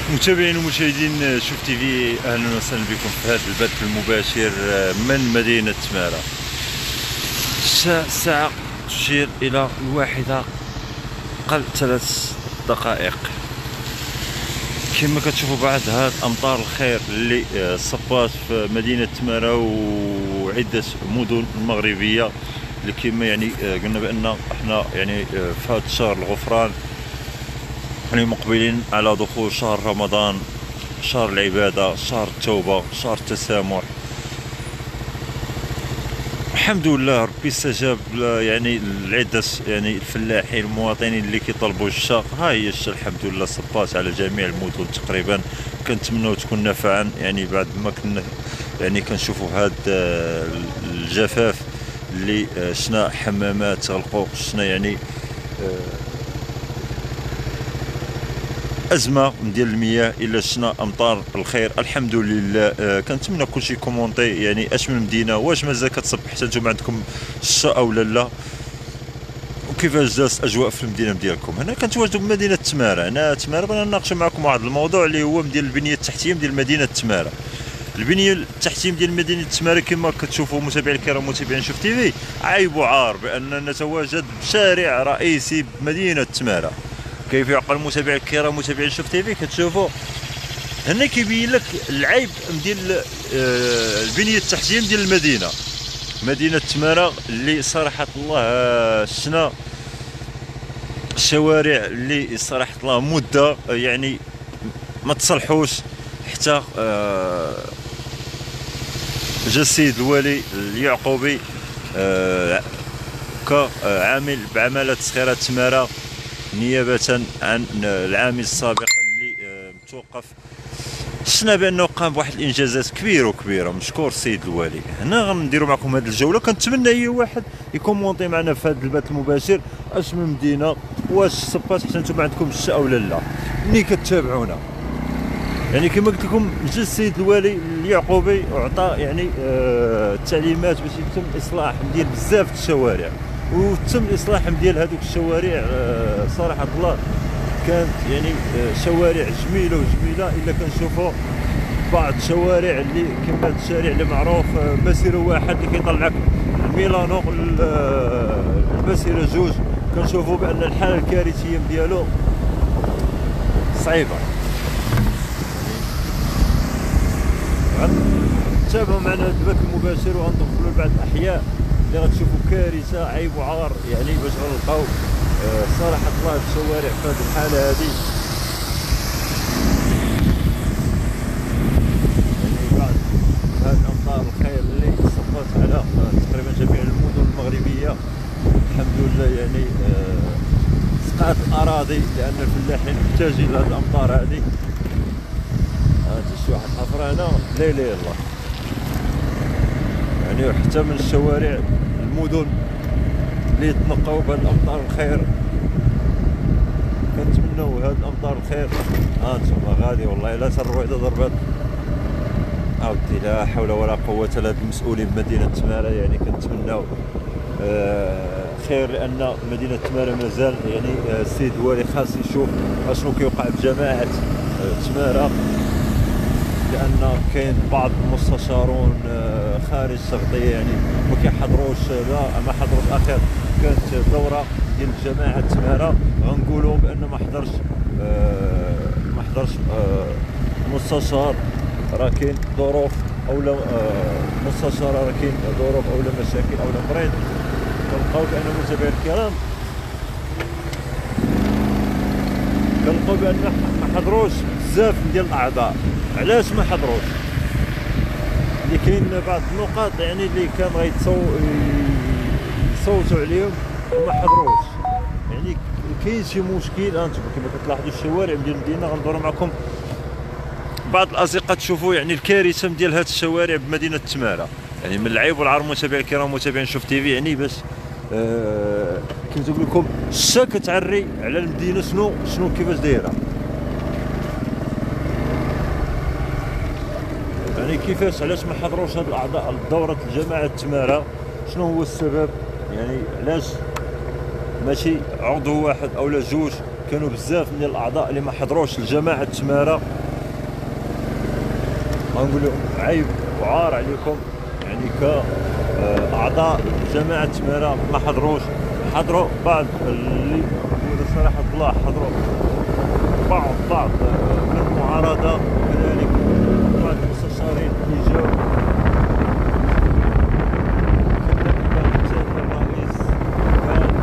متابعين ومشاهدين شوف تي في، اهلا وسهلا بكم في هذا البث المباشر من مدينة تمارا. الساعة تشير الى 1:03. كما كتشوفوا بعد هاد امطار الخير اللي صبات في مدينة تمارا وعدة مدن المغربية، اللي كما يعني قلنا بان احنا يعني في هذا الشهر الغفران، يعني مقبلين على دخول شهر رمضان، شهر العبادة، شهر التوبة، شهر التسامح. الحمد لله ربي استجاب يعني العدة يعني الفلاحين المواطنين اللي كيطلبوا الشاق. ها هي الحمد لله صبات على جميع المدن تقريبا. كنتمنوا تكون نافعا، يعني بعد ما كنا يعني كنشوفوا هاد الجفاف اللي شنا حمامات غلقوا، شنا يعني أزمة ديال المياه إلا شنا أمطار الخير. الحمد لله. كنتمنى كلشي كومونتي يعني اش من مدينة، واش مازال كتصب حتى نتوما عندكم الشتاء أو لا، وكيفاش دازت أجواء في المدينة ديالكم. هنا كنتواجدوا بمدينة تمارا. أنا تمارا بغينا نناقشوا معكم واحد الموضوع اللي هو ديال البنية التحتية ديال مدينة تمارا. البنية التحتية ديال مدينة تمارا كما كتشوفوا متابعين الكرام، متابعين شوف تي في، عيب وعار بأننا نتواجد بشارع رئيسي بمدينة تمارا. كيف يعقل متابعي الكرام متابعين شوف تي في، كتشوفوا هنا كيبين لك العيب ديال البنيه التحتيه ديال المدينه، مدينه تمارا، اللي صراحه الله شنا الشوارع اللي صراحه الله مده يعني ما تصلحوش. حتى جا السيد الوالي اليعقوبي كعامل بعماله تسخيرات تمارا نيابة عن العامل السابق اللي متوقف. شفنا بانه قام بواحد الانجازات كبيره مشكور السيد الوالي. هنا غنديروا معكم هذه الجوله. كنتمنى اي واحد يكومونتي معنا في هذا البث المباشر اش من مدينه، واش صبات حتى نتوما عندكم الشتاء ولا لا، ملي كتابعونا. يعني كما قلت لكم جا السيد الوالي اليعقوبي وعطى يعني التعليمات باش يتم اصلاح ديال بزاف الشوارع، وتم الاصلاح ديال هذوك الشوارع. صراحه الله كانت يعني شوارع جميله الا كنشوفوا بعض الشوارع اللي كما هذا الشارع اللي معروف مسيره واحد اللي كيطلعك الميلانو، المسيره جوج، كنشوفوا بان الحاله الكارثيه ديالو صعيبه. غنتابعوا معنا البث المباشر وغندخلوا لبعض الاحياء اللي غتشوفوا كارثه عيب وعار، يعني باش غنلقاو صراحه الله الشوارع في هذه الحاله هذه. يعني بعد هذه الامطار الخير اللي صبت على تقريبا جميع المدن المغربيه، الحمد لله يعني سقات الاراضي لان الفلاحين محتاجين لهذه الامطار هذه. شي واحد حفره هنا لا اله الا الله، يعني حتى من الشوارع المدن اللي يتنقوا بهاد الامطار الخير. كنتمنوا هاد الامطار الخير. انتما غادي والله الا الرويضه ضربات عاودتي، لا حول ولا قوه الا بالله. المسؤولين بمدينه تمارا يعني كنتمناو خير، لان مدينه تمارا مازال يعني السيد الوالي خاص يشوف اشنو كيوقع بجماعه تمارا، لان كاين بعض المستشارون خارج الشرقيه يعني ما كيحضروش. لا ما حضروش. اخر كانت دوره ديال جماعه تمارا، غنقولوا بان ما حضرش مستشار، راه كاين ظروف اولا مستشار، راه كاين ظروف اولا مشاكل اولا مريض. كنلقاو بان متابعين الكرام كنلقاو بان ما حضروش بزاف ديال الاعضاء. علاش ما حضروش؟ اللي كاين بعض النقاط يعني اللي كان يصوتوا عليهم وما حضروش. يعني كاين شي مشكل. انتم كما كتلاحظوا الشوارع ديال المدينه، غندوروا معكم بعض الاصدقاء تشوفوا يعني الكارثه ديال هاد الشوارع بمدينه تمارا. يعني من العيب والعار متابعي الكرام متابعين شوف تي في، يعني باش كما تقول لكم الشتا كتعري على المدينه شنو كيفاش دايره. يعني كيفاش علاش ما حضروش هاد الاعضاء دوره جماعه تمارا؟ شنو هو السبب؟ يعني علاش ماشي عضو واحد او لا جوج، كانوا بزاف من الاعضاء اللي ما حضروش لجماعه التماره. غنقول لهم عيب وعار عليكم، يعني كاعضاء جماعه التماره ما حضروش. حضروا بعض اللي صراحه الله حضروا بعض من المعارضه، وكذلك بعض المستشارين اللي جاوا. كذلك الرئيس كان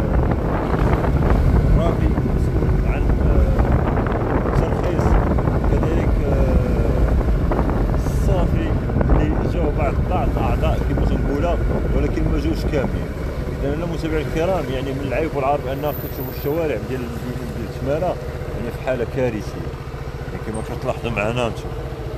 رابي مسؤول عن ترخيص، كذلك الصافي اللي جاوا بعض الاعضاء كما تنقولها، ولكن ما جاوش كاملين. اذا انا متابعي الكرام، يعني من العيب والعار بان كتشوفوا الشوارع ديال المدينه ديال تماره يعني في حاله كارثيه، يعني كما كتلاحظوا معنا انتم.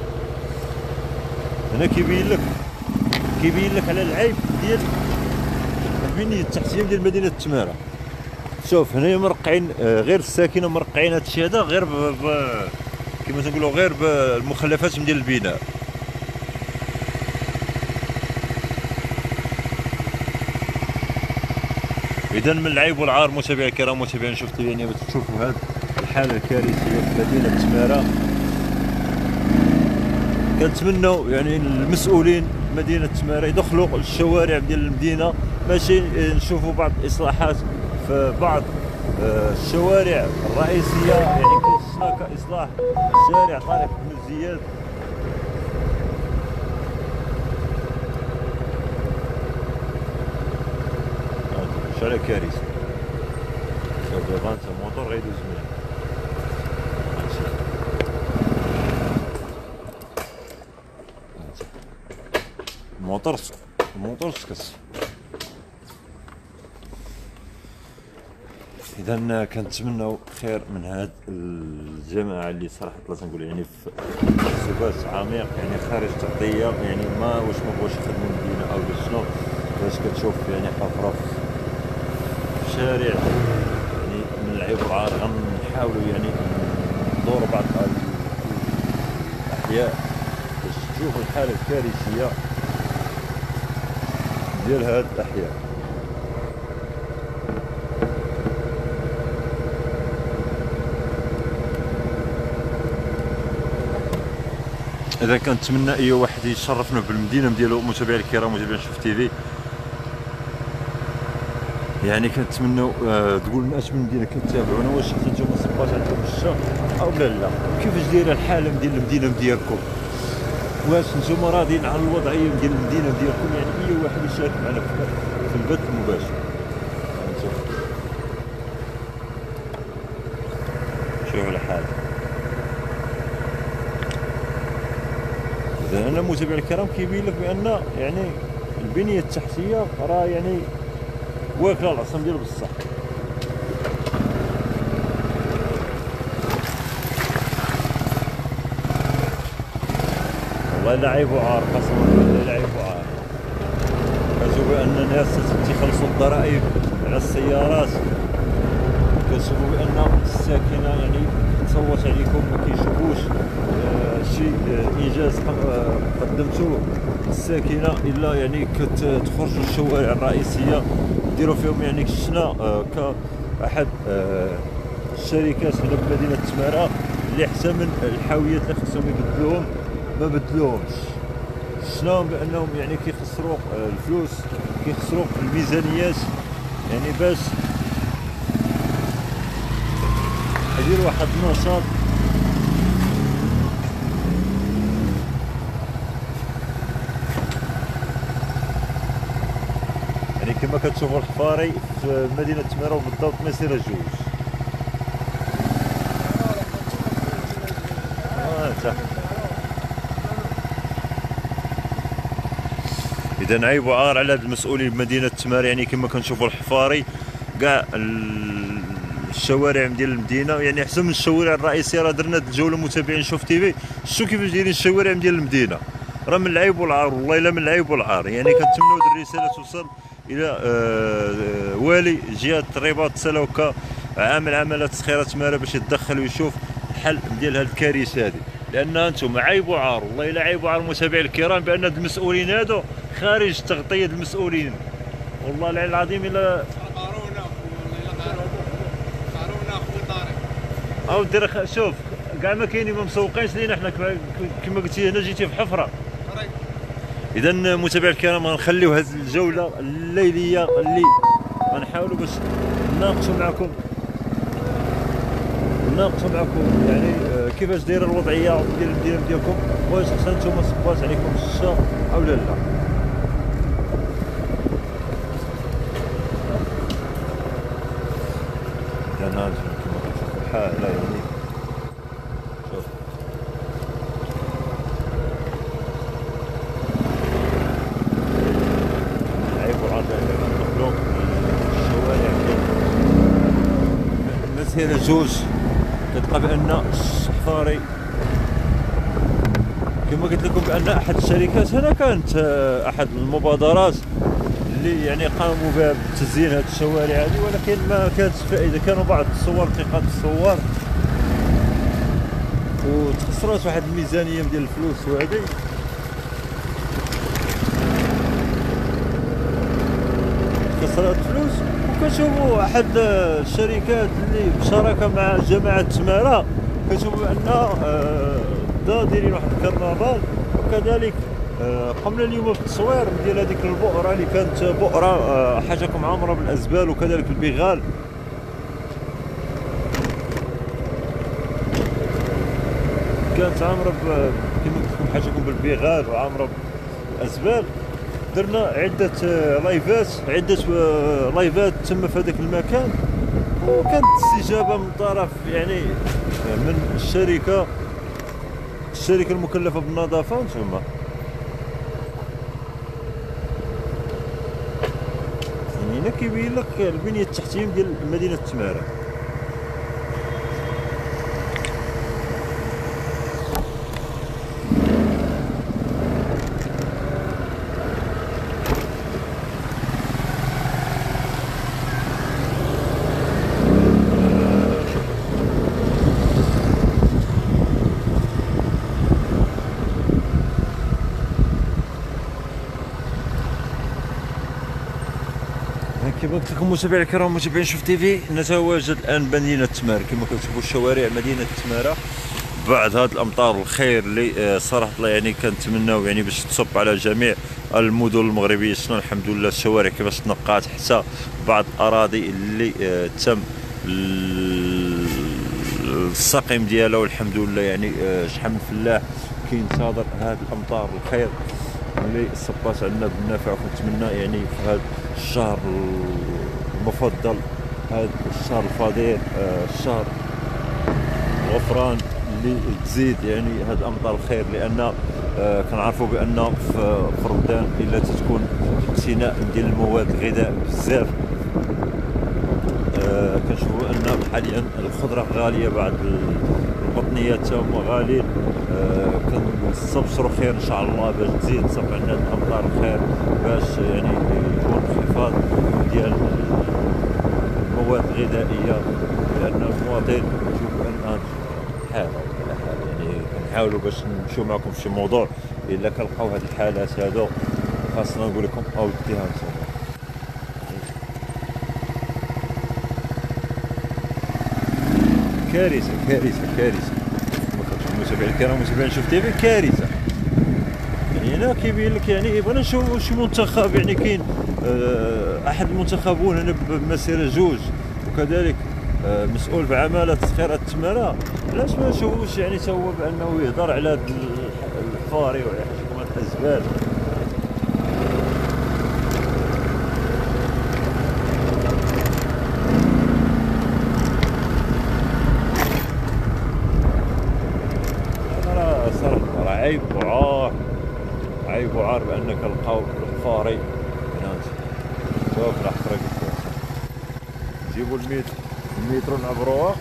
هنا كيبين لك على العيب ديال البنيه التحتيه ديال مدينه تماره. شوف هنايا مرقعين غير الساكنه، مرقعين هادشي هذا غير كما تنقولوا غير بالمخلفات ديال البناء. اذا من العيب والعار متابعي الكرام، متابعين شفتوا يعني تشوفوا هذه الحاله الكارثيه في مدينه تماره. كنتمنوا يعني المسؤولين مدينه تماره يدخلوا الشوارع ديال المدينه، ماشي نشوفوا بعض الاصلاحات في بعض الشوارع الرئيسيه، يعني كيشنا كاصلاح شارع طارق بن زياد. شارع كارثي. شوف دابا انت الموتور غيدوز مليح. الموتور سكس. اذا كنتمناو خير من هاد الجماعه اللي صراحه لا تنقول يعني في سبات عميق، يعني خارج تغطيه، يعني واش ما بغاوش يخدموا المدينه او شنو. باش كتشوف يعني حفره في شارع، يعني من العيب والعار غنحاولوا يعني ندوروا بعض الاحياء باش تشوفوا الحاله الكارثيه ديال هاد الاحياء. اذا كنتمنى اي واحد يشرفنا بالمدينه ديالو، متابعي الكرام متابعين شوف تيفي، يعني كنتمنوا تقول لنا اش من مدينه كتابعونا، واش حتى نتوما صبات عندكم الشتا او لا، كيفاش دايره الحاله ديال المدينه ديالكم، واش نتوما راضيين على الوضعيه ديال المدينه ديالكم. يعني اي واحد يشارك معنا في البث المباشر. شوفوا الحاله. اذا انا متابعي الكرام كيبين لك بان يعني البنيه التحتيه راه يعني واكله العصم ديال بصح. والله لا عيب وعار، قسما بالله لا عيب وعار. كنشوفوا بان الناس تيخلصوا الضرائب على السيارات، كنشوفوا بان الساكنه يعني تصوت عليكم، ما كيشوفوش شي انجاز قدمتوه الساكنه الا يعني كتخرجوا الشوارع الرئيسيه ديروا فيهم. يعني شفنا كاحد الشركات هنا بمدينه تماره اللي حتى من الحاويات اللي خصهم يبدلوهم ما بدلوهمش. شفناهم بانهم يعني كيخسروا الفلوس، كيخسروا الميزانيات، يعني باش يديروا واحد النشاط. يعني كما كتشوفوا الحفاري في مدينه تماره وبالضبط مسيره جوج. اذا عيب وعار على هاد المسؤولين بمدينه تماره. يعني كما كنشوفوا الحفاري كاع الشوارع ديال المدينه يعني احسن من الشوارع الرئيسيه. راه درنا الجوله متابعين شوف تيفي، شوف كيفاش دايرين الشوارع ديال المدينه. راه من العيب والعار، والله الا من العيب والعار. يعني كنتمنوا هاد الرساله توصل الى والي جهه الرباط سلوكه عامل عملات صخيره تماره باش يتدخل ويشوف الحل ديال هاد الكارثه هذه، لان انتم عيب وعار، والله الا عيب وعار متابعي الكرام بان هاد المسؤولين هادو خارج تغطيه المسؤولين. والله العظيم الا او دير شوف كاع ما كاينين ما مسوقينش لينا حنا كما قلتي هنا جيتي في حفره. اذا متابعي الكرام غنخليو هذه الجوله الليليه اللي غنحاولوا باش نناقشوا معكم يعني كيفاش دايره الوضعيه ديال المدينه ديالكم، واش خصنا نتوما صبات عليكم الشتا او لا. لان كما كتشوفوا الحاله يعني شوف عيب العرض نقولوا الشوارع مسيره جوج كتلقى بان الصحفاري كما قلت لكم بان احد الشركات هنا كانت احد المبادرات اللي يعني قاموا بها بتزيين هذه الشوارع هذه، ولكن ما كانت فائده. كانوا بعض الصور التقاط الصور وتخسرات واحد الميزانيه ديال الفلوس وهذه خسرات فلوس. وكنشوفوا احد الشركات اللي بشراكه مع جماعه تماره كنشوفوا بان دايرين واحد الكرنفال، وكذلك قمنا اليوم بالتصوير ديال هذيك البؤره اللي كانت بؤره حاجه عامره بالازبال، وكذلك البغال. كانت عامره كما قلت لكم حاجه بالبغال وعامره بالازبال. درنا عده لايفات تم في هذاك المكان، وكانت استجابه من طرف يعني من الشركه المكلفه بالنظافه. نتوما يعني هنا كيبين لك البنيه التحتيه ديال مدينه تماره. كما قلت لكم متابعي الكرام متابعين شوف تي في، نتواجد الان بمدينه تماره. كما كتشوفوا الشوارع مدينه تماره بعد هذه الامطار الخير اللي صراحه الله يعني كنتمناو يعني باش تصب على جميع المدن المغربيه. شنو الحمد لله الشوارع كيفاش تنقات، حتى بعض الاراضي اللي تم السقيم ديالها، والحمد لله يعني شحال من فلاح كينتظر هذه الامطار الخير اللي صبات عندنا بالنافع. وكنتمنى يعني في هذا الشهر المفضل، هذا الشهر الفضيل، الشهر الغفران، اللي تزيد يعني هذه الامطار الخير. لان كنعرفوا بان في رمضان الا تكون اقتناء ديال المواد الغذاء بزاف. كنشوفوا ان حاليا الخضره غاليه، بعض القطنيات هما غاليين. كنستبشروا خير ان شاء الله باش تزيد تصب عندنا الامطار الخير، باش يعني يكون انخفاض ديال المواد الغذائيه. لان المواطن يشوف ان حاله يعني كنحاولوا باش نمشيو معكم في شي موضوع الا كنلقاو هاد الحالات هادو خاصنا نقول لكم اوديها نتوما. كارثه متابعي الكرام متابعين شوف تي في، كارثه. يعني هنا كيبين لك يعني بغينا نشوفوا شي منتخب، يعني كاين احد المنتخبون هنا بمسيره جوج، وكذلك مسؤول بعماله تسخير تماره. علاش ما نشوفوش يعني تا هو بانه يهضر على هذا الحفاري وعلى حكومه الازبال؟ عيب وعار بانك لقاو الحفاري هنا. شوف الحفره كيفاش نجيبوا المترو نعبروها.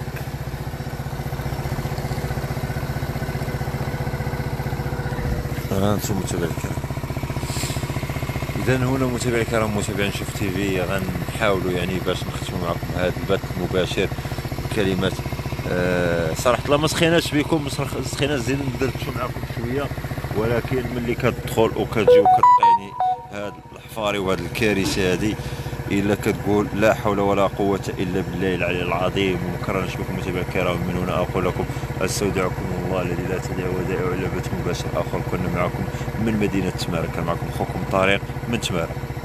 انتم متابعي الكرام، اذا هنا متابعي الكرام متابعين شوف تي في، غنحاولوا يعني باش نختموا معكم هذا البث المباشر بكلمات صراحه لا ما سخيناش بكم، سخينا زين ندردشوا معكم شويه، ولكن ملي كتدخل وكتجي وكتلقى يعني هاد الحفاري وهاد الكارثه هادي الا كتقول لا حول ولا قوه الا بالله العلي العظيم. ومكررش بكم متابعينا الكرام، من هنا اقول لكم استودعكم الله الذي لا تضيع ودائعه. إلى بث مباشر اخر كنا معكم من مدينه تمارا، كان معكم اخوكم طارق من تمارا.